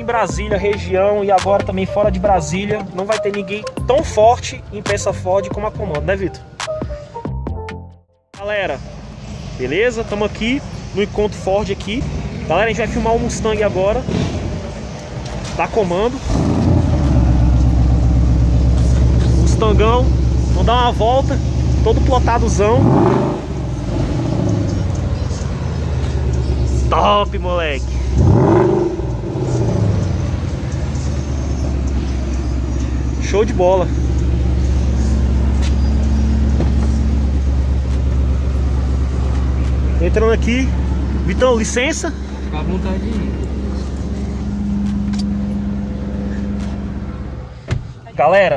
em Brasília, região e agora também fora de Brasília, não vai ter ninguém tão forte em peça Ford como a Comando, né, Vitor? Galera, beleza? Estamos aqui no encontro Ford aqui. Galera, a gente vai filmar o Mustang agora da Comando. Mustangão, vamos dar uma volta, todo plotadozão. Top, moleque. Show de bola. Entrando aqui. Vitão, licença. Fica à vontade de ir. Galera,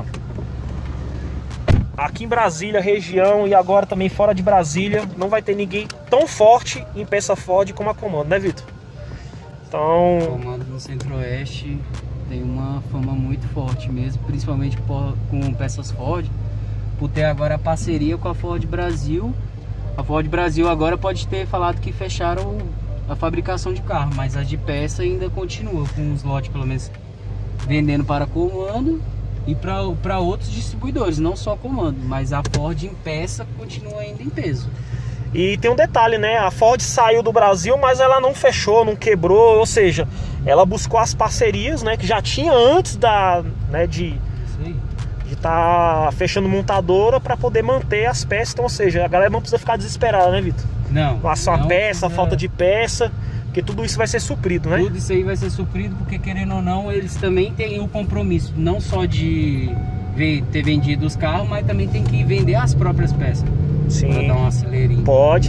aqui em Brasília, região e agora também fora de Brasília, não vai ter ninguém tão forte em peça Ford como a Comando, né, Vitor? Então... A Comando no Centro-Oeste tem uma fama muito forte mesmo, principalmente com peças Ford, por ter agora a parceria com a Ford Brasil. A Ford Brasil agora pode ter falado que fecharam a fabricação de carro, mas a de peça ainda continua, com os lotes pelo menos vendendo para a Comando e para outros distribuidores, não só a Comando, mas a Ford em peça continua ainda em peso. E tem um detalhe, né? A Ford saiu do Brasil, mas ela não fechou, não quebrou, ou seja, ela buscou as parcerias, né, que já tinha antes de estar fechando montadora para poder manter as peças. Então, ou seja, a galera não precisa ficar desesperada, né, Vitor? Não. Com a sua peça, a falta de peça, porque tudo isso vai ser suprido, né? Tudo isso aí vai ser suprido, porque querendo ou não, eles também têm o compromisso, não só de ter vendido os carros, mas também tem que vender as próprias peças. Sim. Pra dar um acelerinho. Pode.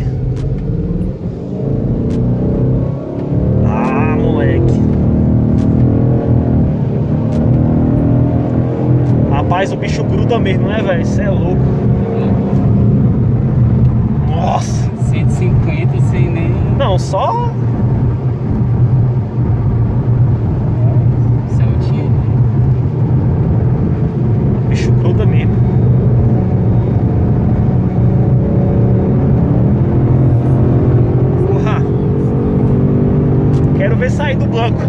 Ah, moleque. Rapaz, o bicho gruda mesmo, né, velho? Isso é louco. Nossa. 150 sem nem... Não, só... Saltinho. O bicho gruda mesmo. Porra. Quero ver sair do banco.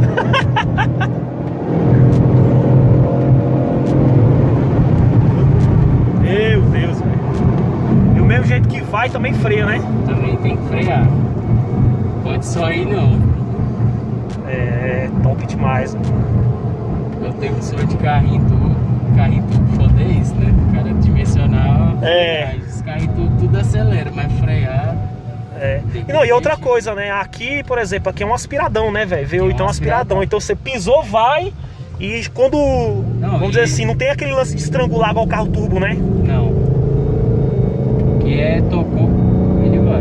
Meu Deus, velho. E o mesmo jeito que vai também freia, né? Também tem que frear. Pode só ir não. É, top demais, mano. Eu tenho sorte de carrinho tudo foda é isso, né? O cara dimensional. É. Os carrinhos tudo acelera, mas frear. É. E, não, e outra coisa, né? Aqui, por exemplo, aqui é um aspiradão, né, velho? V8 então aspiradão. Então você pisou, vai. E quando, vamos dizer assim, não tem aquele lance de estrangular igual o carro turbo, né? Não. Que é, tocou, ele vai.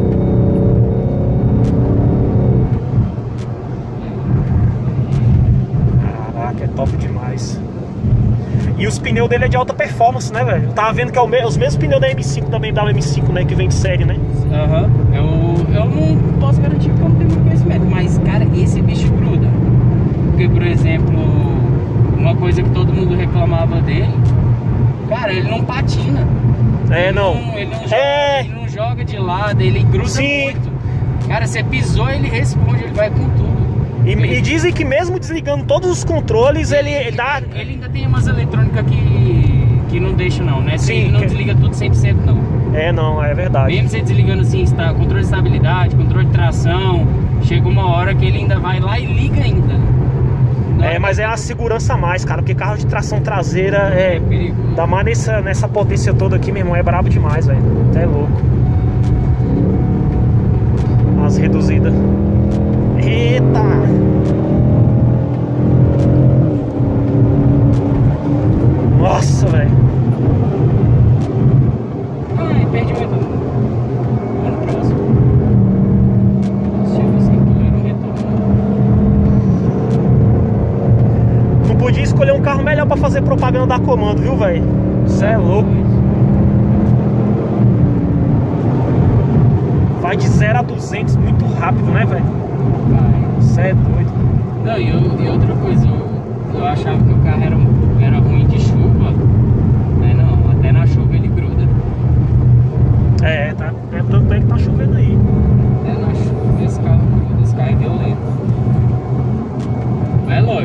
Caraca, é top demais. E os pneus dele é de alta performance, né, velho? Eu tava vendo que é os mesmos pneus da M5 também, da M5, né? Que vem de série, né? Aham. Eu não posso garantir porque eu não tenho muito conhecimento, mas, cara, esse bicho gruda. Porque, por exemplo, uma coisa que todo mundo reclamava dele, cara, ele não patina. É, não. Ele não joga de lado, ele gruda muito. Cara, você pisou, ele responde, ele vai com tudo. E dizem que mesmo desligando todos os controles, ele dá... Ele ainda tem umas eletrônicas que não deixam não, né? Sim, ele não desliga tudo 100% não. É, não, é verdade. Mesmo você desligando assim, controle de estabilidade, controle de tração, chega uma hora que ele ainda vai lá e liga ainda. É, mas é a segurança a mais, cara, porque carro de tração traseira é perigoso. Dá mais nessa potência toda aqui, meu irmão, é brabo demais, velho. Até louco. As reduzidas. Eita! Nossa, velho. Ai, perdi muito. Vamos no próximo. Deixa eu ver se aquilo não retornou. Não podia escolher um carro melhor pra fazer propaganda da Comando, viu, velho? Isso é louco. Vai de 0 a 200 muito rápido, né, velho? Isso é doido. Não, e outra coisa, eu achava que o carro era ruim de chuva, mas não, até na chuva ele gruda. É, tá. É tanto é que tá chovendo aí. Até na chuva esse carro gruda, esse carro é violento. Mas é lógico.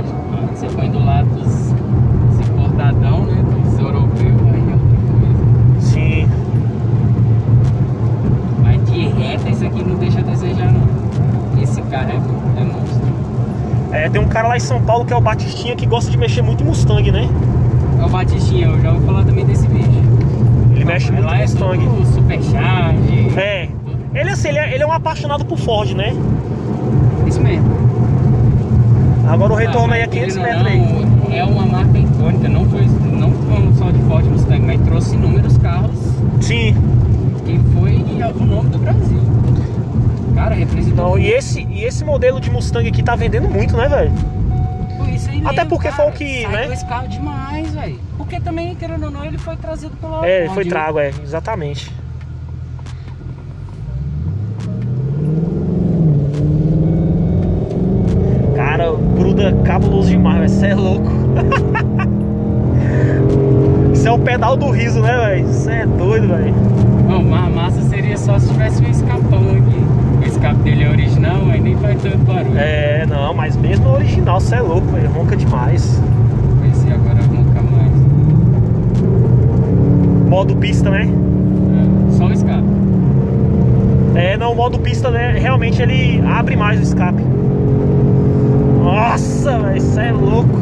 São Paulo, que é o Batistinha, que gosta de mexer muito em Mustang, né? É o Batistinha, eu já vou falar também desse bicho. Ele mexe muito em Mustang. É Supercharge. É. Ele, assim, ele é um apaixonado por Ford, né? Isso mesmo. Agora o retorno aí é 500 metros aí. É uma marca icônica, não só de Ford Mustang, mas trouxe inúmeros carros. Sim. E foi o nome do Brasil. Cara, representou. Não, e esse modelo de Mustang aqui tá vendendo muito, né, velho? Isso aí mesmo, até porque cara, foi o que, né? Esse carro demais, velho. Porque também, querendo ou não, ele foi trazido pela Ford. Ele foi trago, exatamente. Cara, gruda cabuloso demais, velho. Você é louco. Isso é o pedal do riso, né, velho? Você é doido, velho. Não, mas massa seria só se tivesse um escapão aqui. O escape dele é original, aí nem faz tanto barulho. É, não, mas mesmo original, você é louco, velho. Ronca demais. Vê se agora ronca mais. Modo pista, né? É, só o escape. É, não, o modo pista, né? Realmente ele abre mais o escape. Nossa, velho, você é louco.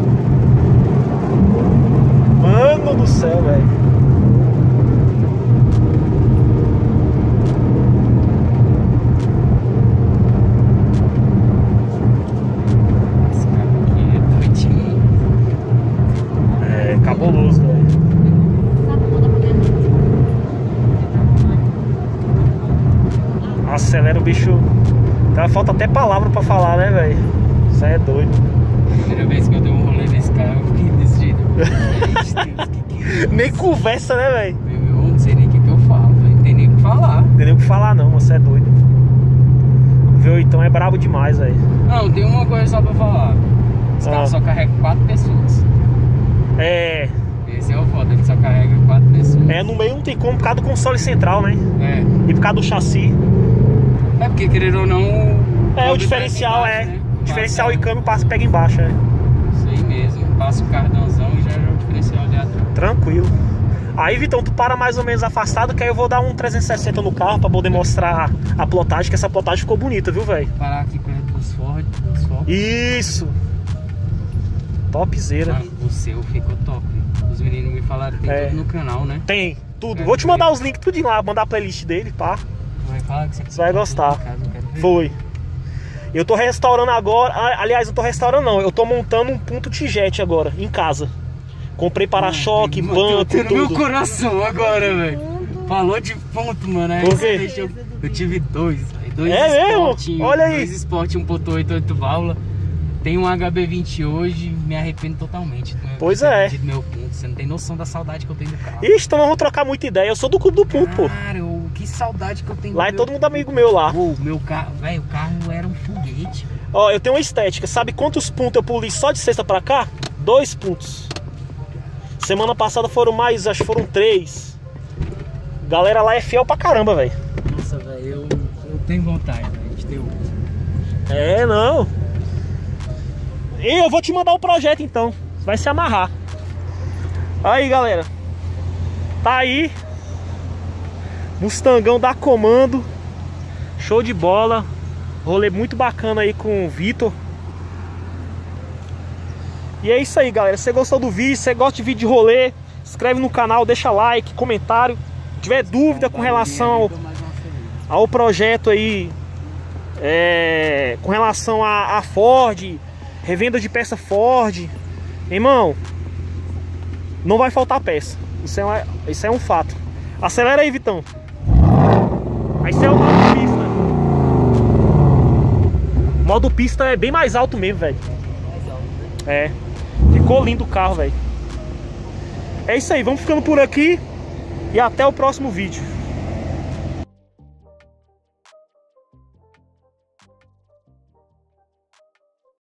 Mano do céu, velho. Cabuloso, velho. Acelera o bicho. Tá, falta até palavra pra falar, né, velho? Isso aí é doido. Primeira vez que eu dei um rolê nesse carro, eu fiquei desse jeito. Nem conversa, né, velho? Eu não sei nem o que eu falo, véio. Não tem nem o que falar. Não tem nem o que falar, não, você é doido. Viu? Então é brabo demais, velho. Não, tem uma coisa só pra falar. Esse carro só carrega 4 pessoas. É. Esse é o foda, ele só carrega 4 pessoas. É, no meio não tem como por causa do console central, né? É. E por causa do chassi. É porque, querendo ou não... É, o diferencial embaixo, né? O diferencial e câmbio pega embaixo, é. Isso aí mesmo. Passa o cardãozão e já é o diferencial ali atrás. Tranquilo. Aí, Vitão, tu para mais ou menos afastado, que aí eu vou dar um 360 no carro pra poder mostrar a plotagem, que essa plotagem ficou bonita, viu, velho? Parar aqui perto dos Ford. Isso! Topzera. Mano, o seu ficou top. Os meninos me falaram que tem tudo no canal, né? Tem, tudo. Vou te mandar os links tudo lá, mandar a playlist dele, pá. Vai falar que você vai gostar. Casa, foi. Eu tô restaurando agora. Aliás, eu tô restaurando não. Eu tô montando um ponto T-Jet agora, em casa. Comprei para-choque, banco, tudo. No meu coração agora, velho. Falou de ponto, mano. Aí por quê? Eu tive dois. Mesmo? Olha aí. 2 Sport 1.8, 8 válvulas. Tem um HB20 hoje, me arrependo totalmente. Pois é. Do meu ponto. Você não tem noção da saudade que eu tenho do carro. Ixi, então nós vamos trocar muita ideia. Eu sou do clube do ponto, pô. Cara, que saudade que eu tenho. Lá é todo mundo amigo meu lá. Pô, meu carro, velho, o carro era um foguete. Ó, eu tenho uma estética. Sabe quantos pontos eu pulei só de sexta pra cá? 2 pontos. Semana passada foram mais, acho que foram 3. Galera lá é fiel pra caramba, velho. Nossa, velho, eu tenho vontade, velho, de ter um. É, não. E eu vou te mandar o projeto então. Vai se amarrar. Aí, galera. Tá aí. Mustangão da Comando. Show de bola. Rolê muito bacana aí com o Vitor. E é isso aí, galera. Se você gostou do vídeo, se você gosta de vídeo de rolê, inscreve no canal, deixa like, comentário. Se tiver dúvida com relação ao projeto aí, com relação a Ford, revenda de peça Ford, irmão, não vai faltar peça. Isso é um fato. Acelera aí, Vitão. Aí isso é o modo pista. O modo pista é bem mais alto mesmo, velho. É. Ficou lindo o carro, velho. É isso aí, vamos ficando por aqui. E até o próximo vídeo.